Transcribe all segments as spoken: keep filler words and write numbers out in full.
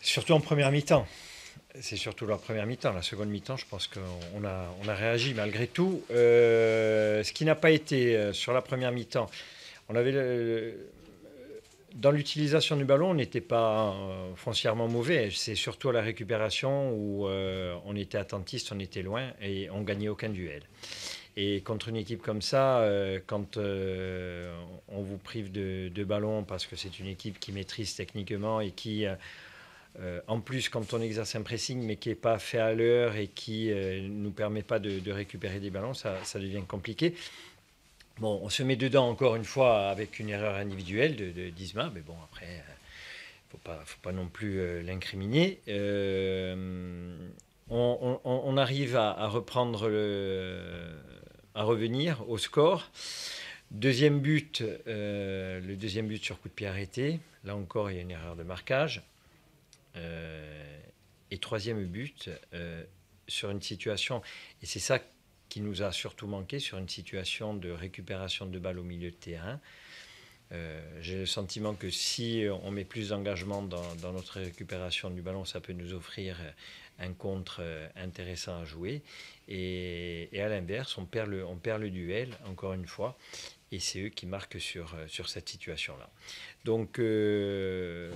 Surtout en première mi-temps. C'est surtout la première mi-temps. La seconde mi-temps, je pense qu'on a, on a réagi malgré tout. Euh, ce qui n'a pas été euh, sur la première mi-temps, on avait le- dans l'utilisation du ballon, on n'était pas euh, foncièrement mauvais. C'est surtout à la récupération où euh, on était attentiste, on était loin et on gagnait aucun duel. Et contre une équipe comme ça, euh, quand euh, on vous prive de, de ballon parce que c'est une équipe qui maîtrise techniquement et qui, euh, euh, en plus, quand on exerce un pressing mais qui n'est pas fait à l'heure et qui ne euh, nous permet pas de, de récupérer des ballons, ça, ça devient compliqué. Bon, on se met dedans encore une fois avec une erreur individuelle de, de d'Isma, mais bon, après, il ne faut pas, faut pas non plus euh, l'incriminer. Euh, on, on- on arrive à, à reprendre le, à revenir au score. Deuxième but, euh, le deuxième but sur coup de pied arrêté. Là encore, il y a une erreur de marquage. Euh, et troisième but, euh, sur une situation, et c'est ça qui nous a surtout manqué, sur une situation de récupération de balles au milieu de terrain. Euh, j'ai le sentiment que si on met plus d'engagement dans, dans notre récupération du ballon, ça peut nous offrir un contre intéressant à jouer. Et, et à l'inverse, on perd, le, on perd le duel, encore une fois, et c'est eux qui marquent sur, sur cette situation-là. Donc, euh,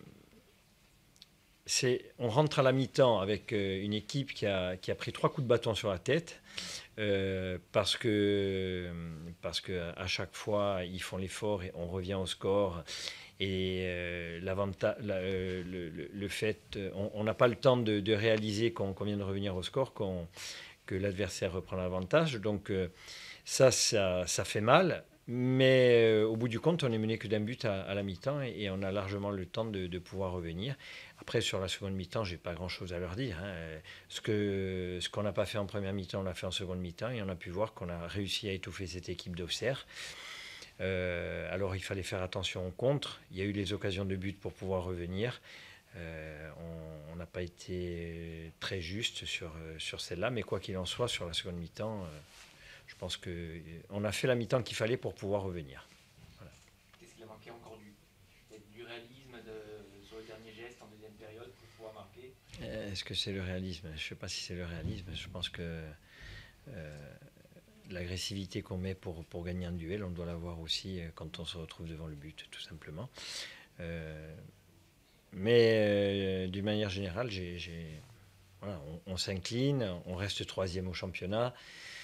c'est, on rentre à la mi-temps avec euh, une équipe qui a, qui a pris trois coups de bâton sur la tête. Euh, parce que parce que à chaque fois ils font l'effort et on revient au score et euh, l'avantage la, euh, le, le, le, fait on n'a pas le temps de, de réaliser qu'on qu vient de revenir au score qu'on, que l'adversaire reprend l'avantage donc euh, ça, ça ça fait mal mais euh, au bout du compte on est mené que d'un but à, à la mi-temps et, et on a largement le temps de, de pouvoir revenir. Après, sur la seconde mi-temps, j'ai pas grand-chose à leur dire. Hein. Ce que ce qu'on n'a pas fait en première mi-temps, on l'a fait en seconde mi-temps et on a pu voir qu'on a réussi à étouffer cette équipe d'Auxerre. Euh, alors, il fallait faire attention au contre. Il y a eu les occasions de but pour pouvoir revenir. Euh, on n'a pas été très juste sur, sur celle-là, mais quoi qu'il en soit, sur la seconde mi-temps, euh, je pense qu'on a fait la mi-temps qu'il fallait pour pouvoir revenir. Voilà. Qu'est-ce qu'il a manqué encore du, du réalisme de, sur le dernier geste en deuxième période pour pouvoir marquer? Est-ce que c'est le réalisme? Je ne sais pas si c'est le réalisme. Je pense que euh, l'agressivité qu'on met pour, pour gagner un duel, on doit l'avoir aussi quand on se retrouve devant le but, tout simplement. Euh, mais euh, d'une manière générale, j'ai, j'ai, voilà, on, on s'incline, on reste troisième au championnat.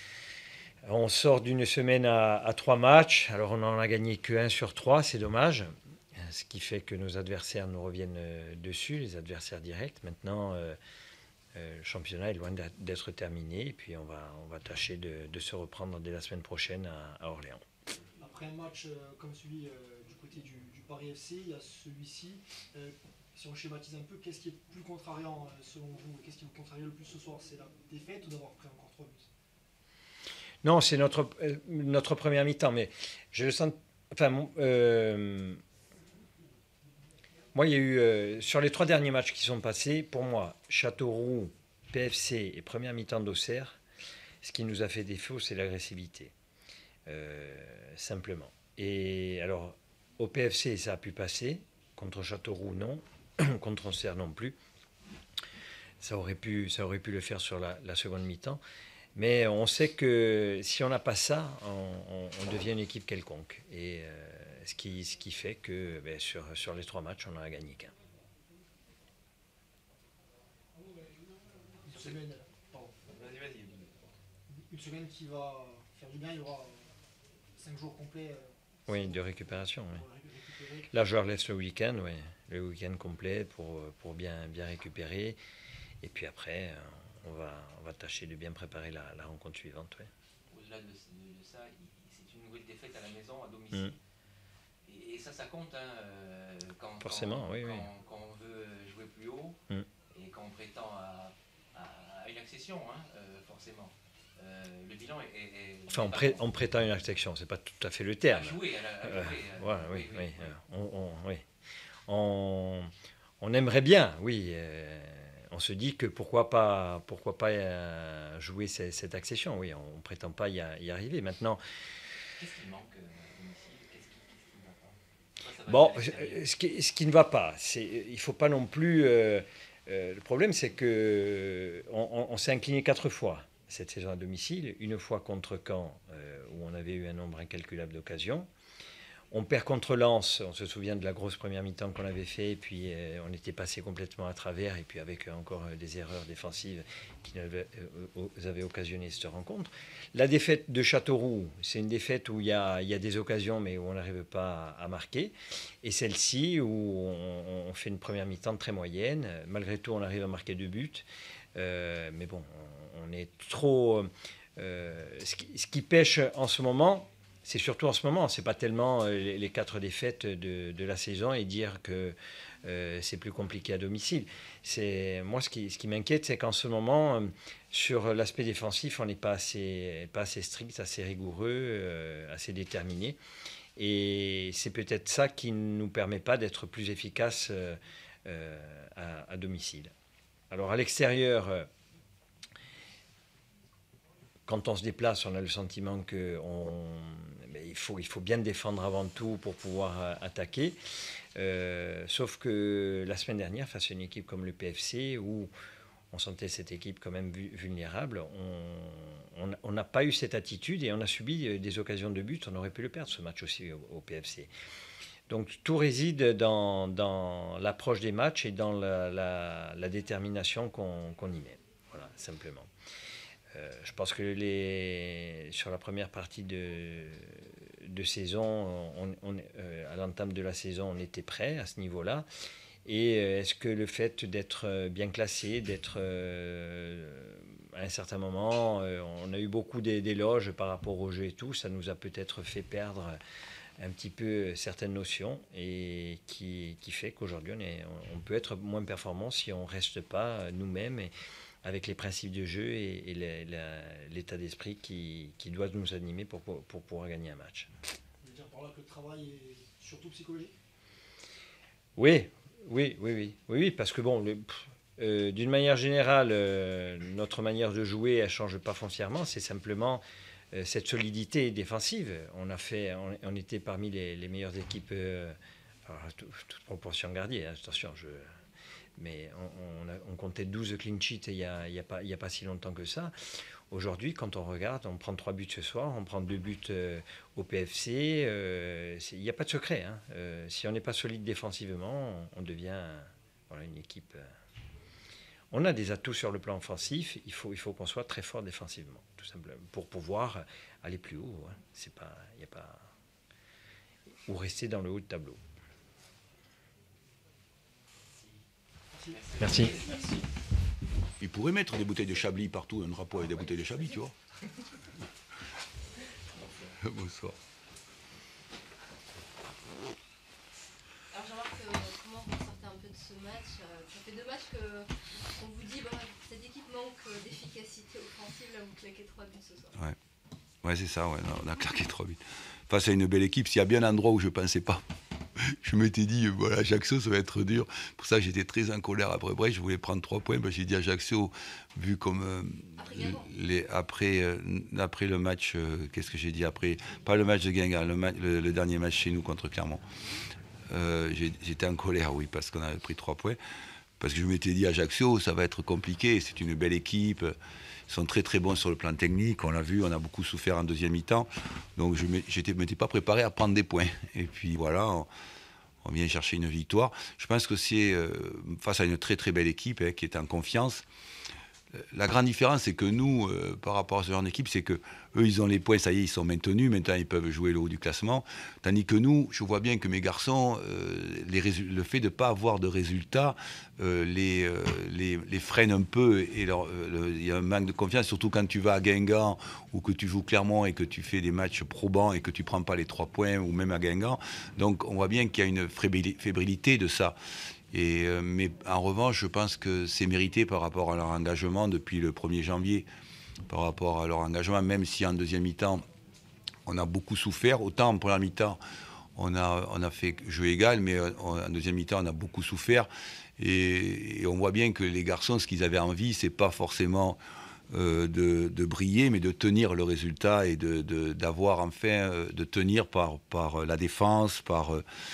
On sort d'une semaine à, à trois matchs. Alors on n'en a gagné qu'un sur trois, c'est dommage. Ce qui fait que nos adversaires nous reviennent dessus, les adversaires directs. Maintenant, euh, euh, le championnat est loin d'être terminé. Et puis on va, on va tâcher de, de se reprendre dès la semaine prochaine à, à Orléans. Après un match euh, comme celui euh, du côté du, du Paris F C, il y a celui-ci. Euh, si on schématise un peu, qu'est-ce qui est plus contrariant euh, selon vous? Qu'est-ce qui vous contrarie le plus ce soir? C'est la défaite ou d'avoir pris encore trois buts? Non, c'est notre, euh, notre première mi-temps, mais je le sens. Enfin, euh, moi, il y a eu, euh, sur les trois derniers matchs qui sont passés, pour moi, Châteauroux, P F C et première mi-temps d'Auxerre, ce qui nous a fait défaut, c'est l'agressivité. Euh, simplement. Et alors, au P F C, ça a pu passer. Contre Châteauroux, non. Contre Auxerre, non plus. Ça aurait pu, ça aurait pu le faire sur la, la seconde mi-temps. Mais on sait que si on n'a pas ça, on, on, on devient une équipe quelconque. Et euh, ce, qui, ce qui fait que ben, sur, sur les trois matchs, on n'en a gagné qu'un. Une semaine, pardon. Vas-y, vas-y. Une semaine qui va faire du bien, il y aura cinq jours complets. Euh, Oui, sans, de récupération. Oui. pour récupérer. Là, je leur laisse le week-end, oui, le week-end complet pour, pour bien, bien récupérer. Et puis après, on va, on va tâcher de bien préparer la, la rencontre suivante. Oui. Au-delà de, de, de ça, c'est une nouvelle défaite à la maison, à domicile. Mmh. Et, et ça, ça compte hein, quand, Forcément, quand, oui, quand, oui. quand on veut jouer plus haut Mmh. et quand on prétend à, à, à une accession, hein, euh, forcément. Euh, le bilan est. est, est Enfin, on, pas pré- bon. on prétend une accession, c'est pas tout à fait le terme. À jouer, à, la, à Euh, jouer. voilà, à, oui, oui, oui. oui, oui. On, on, oui. On, on aimerait bien, oui. Euh, on se dit que pourquoi pas, pourquoi pas euh, jouer cette, cette accession. Oui, on ne prétend pas y, a, y, arriver. Maintenant, Qu'est-ce qui manque euh, à domicile? Qu'est-ce qui, qu'est-ce qui ne va pas? Pourquoi ça Bon, ce qui, ce qui ne va pas, c'est, il ne faut pas non plus... Euh, euh, le problème, c'est qu'on on, on s'est incliné quatre fois cette saison à domicile. Une fois contre Caen, euh, où on avait eu un nombre incalculable d'occasions. On perd contre Lens, on se souvient de la grosse première mi-temps qu'on avait fait, et puis euh, on était passé complètement à travers, et puis avec euh, encore euh, des erreurs défensives qui nous avaient, euh, avaient occasionné cette rencontre. La défaite de Châteauroux, c'est une défaite où il y a, il y a des occasions, mais où on n'arrive pas à, à marquer. Et celle-ci, où on, on fait une première mi-temps très moyenne. Malgré tout, on arrive à marquer deux buts. Euh, mais bon, on, on est trop... Euh, ce, qui, ce qui pêche en ce moment... C'est surtout en ce moment, c'est pas tellement les, les quatre défaites de, de la saison et dire que euh, c'est plus compliqué à domicile. C'est, moi, ce qui, ce qui m'inquiète, c'est qu'en ce moment, euh, sur l'aspect défensif, on n'est pas assez, pas assez strict, assez rigoureux, euh, assez déterminé. Et c'est peut-être ça qui ne nous permet pas d'être plus efficaces euh, euh, à, à domicile. Alors à l'extérieur... Euh, Quand on se déplace, on a le sentiment qu'il faut, il faut bien défendre avant tout pour pouvoir attaquer. Euh, sauf que la semaine dernière, face à une équipe comme le P F C, où on sentait cette équipe quand même vulnérable, on n'a pas eu cette attitude et on a subi des occasions de but. On aurait pu le perdre, ce match aussi, au, au P F C. Donc tout réside dans, dans l'approche des matchs et dans la, la, la détermination qu'on qu'on y met. Voilà, simplement. Euh, je pense que les, sur la première partie de, de saison, on, on, euh, à l'entame de la saison, on était prêt à ce niveau-là. Et euh, est-ce que le fait d'être bien classé, d'être euh, à un certain moment, euh, on a eu beaucoup d'éloges par rapport au jeu et tout, ça nous a peut-être fait perdre un petit peu certaines notions et qui, qui fait qu'aujourd'hui, on, est, on peut être moins performant si on ne reste pas nous-mêmes et, avec les principes de jeu et, et l'état d'esprit qui, qui doit nous animer pour, pour, pour pouvoir gagner un match. Vous voulez dire par là que le travail est surtout psychologique ? Oui, oui, oui, oui, oui, oui parce que bon, euh, d'une manière générale, euh, notre manière de jouer, elle ne change pas foncièrement, c'est simplement euh, cette solidité défensive. On, a fait, on, on était parmi les, les meilleures équipes, euh, alors, toute, toute proportion gardée, hein, attention, je... Mais on, on, a, on comptait douze clean sheets il n'y a, a, a pas si longtemps que ça. Aujourd'hui, quand on regarde, on prend trois buts ce soir, on prend deux buts euh, au P F C. Euh, il n'y a pas de secret. Hein. Euh, si on n'est pas solide défensivement, on, on devient voilà, une équipe... Euh, on a des atouts sur le plan offensif. Il faut, il faut qu'on soit très fort défensivement, tout simplement, pour pouvoir aller plus haut. Hein. C'est pas, y a pas... Ou rester dans le haut de tableau. Merci. Merci. Il pourrait mettre des bouteilles de Chablis partout, un drapeau avec des bouteilles de Chablis, tu vois. Bonsoir. Alors Jean-Marc, euh, comment vous sortez un peu de ce match ? euh, Ça fait deux matchs qu'on vous dit bah, cette équipe manque d'efficacité offensive, là vous claquez trois buts ce soir. Ouais, ouais c'est ça, ouais, on a claqué trois buts. Face à une belle équipe, s'il y a bien un endroit où je ne pensais pas. Je m'étais dit, voilà, Ajaccio, ça va être dur. Pour ça, j'étais très en colère après Brest. Je voulais prendre trois points. Ben, j'ai dit Ajaccio, vu comme euh, les, après, euh, après le match, euh, qu'est-ce que j'ai dit après ? Pas le match de Guingamp, le, ma- le, le dernier match chez nous contre Clermont. Euh, j'ai, j'étais en colère, oui, parce qu'on avait pris trois points. Parce que je m'étais dit, Ajaccio, ça va être compliqué. C'est une belle équipe. Ils sont très très bons sur le plan technique. On l'a vu, on a beaucoup souffert en deuxième mi-temps. Donc je ne m'étais pas préparé à prendre des points. Et puis voilà, on, on vient chercher une victoire. Je pense que c'est euh, face à une très très belle équipe hein, qui est en confiance. La grande différence, c'est que nous, euh, par rapport à ce genre d'équipe, c'est que eux, ils ont les points, ça y est, ils sont maintenus. Maintenant, ils peuvent jouer le haut du classement. Tandis que nous, je vois bien que mes garçons, euh, les résu- le fait de ne pas avoir de résultats euh, les, euh, les, les freine un peu. Et il euh, y a un manque de confiance, surtout quand tu vas à Guingamp ou que tu joues Clermont et que tu fais des matchs probants et que tu ne prends pas les trois points, ou même à Guingamp. Donc, on voit bien qu'il y a une fébrilité de ça. Et, euh, mais en revanche, je pense que c'est mérité par rapport à leur engagement depuis le premier janvier, par rapport à leur engagement, même si en deuxième mi-temps, on a beaucoup souffert. Autant en première mi-temps, on a, on a fait jeu égal, mais on, en deuxième mi-temps, on a beaucoup souffert. Et, et on voit bien que les garçons, ce qu'ils avaient envie, c'est pas forcément euh, de, de briller, mais de tenir le résultat et de, de, d'avoir enfin, euh, de tenir par, par la défense, par... Euh,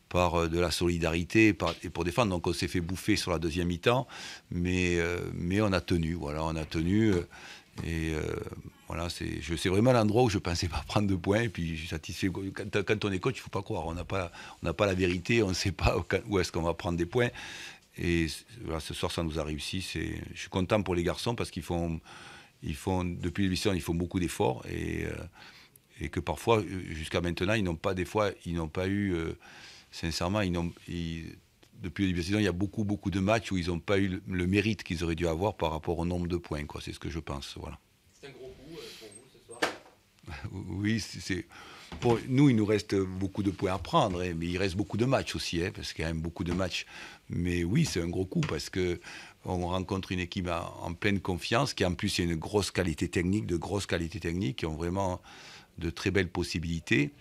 par euh, de la solidarité par, et pour défendre. Donc on s'est fait bouffer sur la deuxième mi-temps, mais, euh, mais on a tenu, voilà, on a tenu. Euh, et euh, voilà, c'est, je, c'est vraiment l'endroit où je ne pensais pas prendre de points. Et puis je suis satisfait. Quand, quand on est coach, il ne faut pas croire. On n'a pas, on n'a pas la vérité, on ne sait pas où est-ce qu'on va prendre des points. Et voilà, ce soir, ça nous a réussi. C'est, je suis content pour les garçons parce qu'ils font, ils font depuis l'émission, ils font beaucoup d'efforts. Et, euh, et que parfois, jusqu'à maintenant, ils n'ont pas, des fois, ils n'ont pas eu... Euh, Sincèrement, ils n'ont, ils, depuis le début de la saison, il y a beaucoup, beaucoup de matchs où ils n'ont pas eu le, le mérite qu'ils auraient dû avoir par rapport au nombre de points, quoi. C'est ce que je pense. Voilà. C'est un gros coup euh, pour vous ce soir. Oui, c'est, c'est, pour nous, il nous reste beaucoup de points à prendre, hein, mais il reste beaucoup de matchs aussi, hein, parce qu'il y a quand même beaucoup de matchs. Mais oui, c'est un gros coup parce que on rencontre une équipe en, en pleine confiance, qui en plus a une grosse qualité technique, de grosses qualités techniques, qui ont vraiment de très belles possibilités.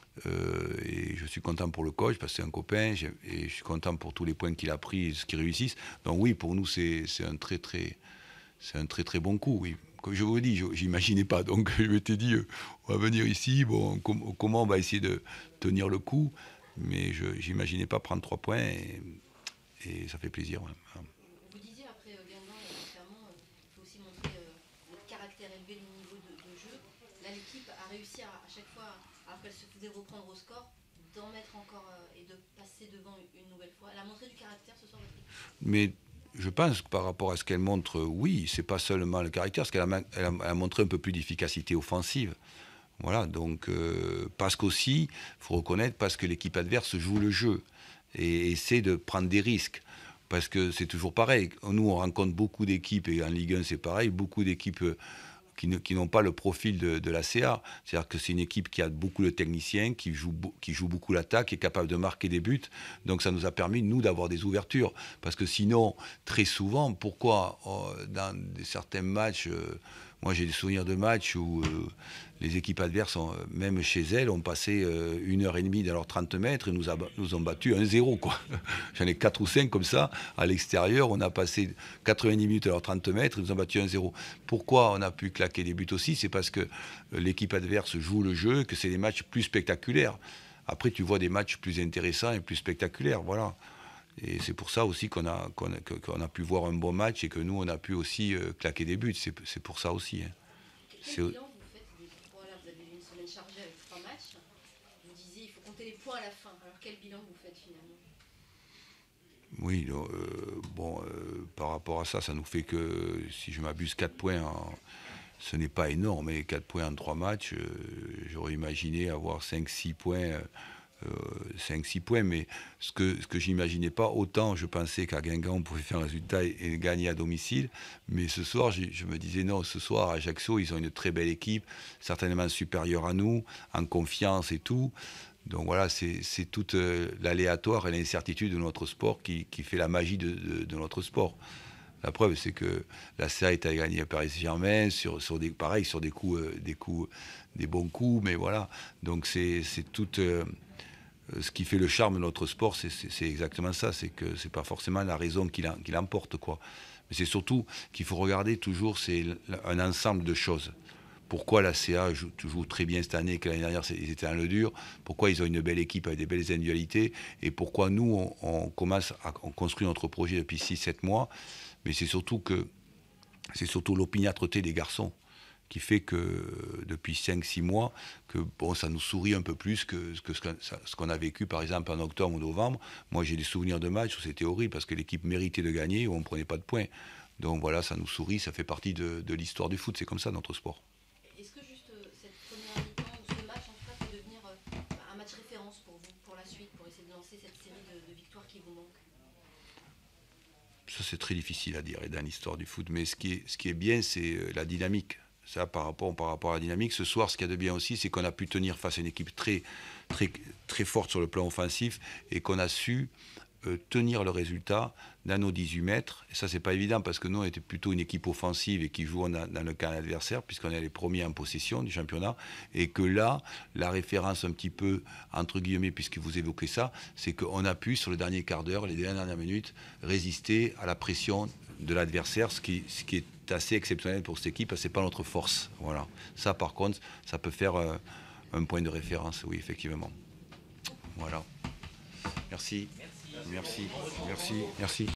Euh, et je suis content pour le coach parce que c'est un copain et je suis content pour tous les points qu'il a pris et ce qu'ils réussissent. Donc oui, pour nous c'est, c'est un très très c'est un très très bon coup. Oui, comme je vous le dis, je n'imaginais pas. Donc je m'étais dit, euh, on va venir ici. Bon, com- comment on va essayer de tenir le coup? Mais je n'imaginais pas prendre trois points et, et ça fait plaisir. Ouais. Vous disiez après euh, Guingamp et Clermont, euh, il faut aussi montrer euh, le caractère élevé, le niveau de, de jeu. Là, l'équipe a réussi à, à chaque fois, alors qu'elle se faisait reprendre au score, d'en mettre encore euh, et de passer devant une nouvelle fois. Elle a montré du caractère ce soir, votre équipe. Mais je pense que par rapport à ce qu'elle montre, oui, c'est pas seulement le caractère, parce qu'elle a, elle a, elle a montré un peu plus d'efficacité offensive. Voilà, donc euh, parce qu'aussi, il faut reconnaître, parce que l'équipe adverse joue le jeu et essaie de prendre des risques. Parce que c'est toujours pareil. Nous, on rencontre beaucoup d'équipes, et en Ligue un, c'est pareil, beaucoup d'équipes qui, ne, qui n'ont pas le profil de, de la C A. C'est-à-dire que c'est une équipe qui a beaucoup de techniciens, qui joue, qui joue beaucoup l'attaque, qui est capable de marquer des buts. Donc ça nous a permis, nous, d'avoir des ouvertures. Parce que sinon, très souvent, pourquoi euh, dans des, certains matchs... Euh, moi, j'ai des souvenirs de matchs où euh, les équipes adverses, ont, même chez elles, ont passé euh, une heure et demie dans leurs trente mètres et nous, a, nous ont battu un zéro, quoi. J'en ai quatre ou cinq comme ça. À l'extérieur, on a passé quatre-vingt-dix minutes à leurs trente mètres et nous ont battu un zéro. Pourquoi on a pu claquer des buts aussi? C'est parce que l'équipe adverse joue le jeu, que c'est des matchs plus spectaculaires. Après, tu vois des matchs plus intéressants et plus spectaculaires, voilà. Et c'est pour ça aussi qu'on a, qu'on a, qu'on a pu voir un bon match et que nous, on a pu aussi euh, claquer des buts. C'est, c'est pour ça aussi. Hein. Quel c'est... bilan vous faites des points là? Vous avez eu une semaine chargée avec trois matchs. Vous disiez il faut compter les points à la fin. Alors quel bilan vous faites finalement? Oui, euh, bon, euh, par rapport à ça, ça nous fait que, si je m'abuse, quatre points, en... ce n'est pas énorme, mais quatre points en trois matchs, euh, j'aurais imaginé avoir cinq six points. Euh, Euh, cinq six points, mais ce que, ce que je n'imaginais pas, autant je pensais qu'à Guingamp on pouvait faire un résultat et, et gagner à domicile, mais ce soir je, je me disais non, ce soir à Ajaccio ils ont une très belle équipe, certainement supérieure à nous, en confiance et tout, donc voilà, c'est, c'est toute euh, l'aléatoire et l'incertitude de notre sport qui, qui fait la magie de, de, de notre sport. La preuve, c'est que la C A est à gagner à Paris Saint-Germain, sur, sur des, pareil, sur des coups, euh, des coups, des bons coups, mais voilà, donc c'est, c'est toute... Euh, ce qui fait le charme de notre sport, c'est, c'est, c'est exactement ça. C'est que c'est pas forcément la raison qui, l'em, qui l'emporte, quoi. Mais c'est surtout qu'il faut regarder toujours, c'est un ensemble de choses. Pourquoi la C A joue, joue très bien cette année, que l'année dernière ils étaient dans le dur. Pourquoi ils ont une belle équipe avec des belles individualités. Et pourquoi nous, on, on commence à on construit notre projet depuis six sept mois. Mais c'est surtout que c'est surtout l'opiniâtreté des garçons qui fait que depuis cinq six mois, que bon, ça nous sourit un peu plus que, que ce, que, ce qu'on a vécu par exemple en octobre ou novembre. Moi j'ai des souvenirs de matchs où c'était horrible parce que l'équipe méritait de gagner où on ne prenait pas de points. Donc voilà, ça nous sourit, ça fait partie de, de l'histoire du foot, c'est comme ça notre sport. Est-ce que juste euh, cette première mi-temps ou ce match en tout cas peut devenir euh, un match référence pour vous, pour la suite, pour essayer de lancer cette série de, de victoires qui vous manque? Ça c'est très difficile à dire dans l'histoire du foot, mais ce qui est, ce qui est bien c'est la dynamique. Ça, par rapport, par rapport à la dynamique. Ce soir, ce qu'il y a de bien aussi, c'est qu'on a pu tenir face à une équipe très, très, très forte sur le plan offensif et qu'on a su euh, tenir le résultat dans nos dix-huit mètres. Et ça, c'est pas évident parce que nous, on était plutôt une équipe offensive et qui jouait dans, dans le camp adversaire puisqu'on est les premiers en possession du championnat. Et que là, la référence un petit peu, entre guillemets, puisque vous évoquez ça, c'est qu'on a pu, sur le dernier quart d'heure, les dernières minutes, résister à la pression de l'adversaire, ce qui, ce qui est assez exceptionnel pour cette équipe, c'est pas notre force. Voilà. Ça, par contre, ça peut faire euh, un point de référence, oui, effectivement. Voilà. Merci. Merci. Merci. Merci. Merci.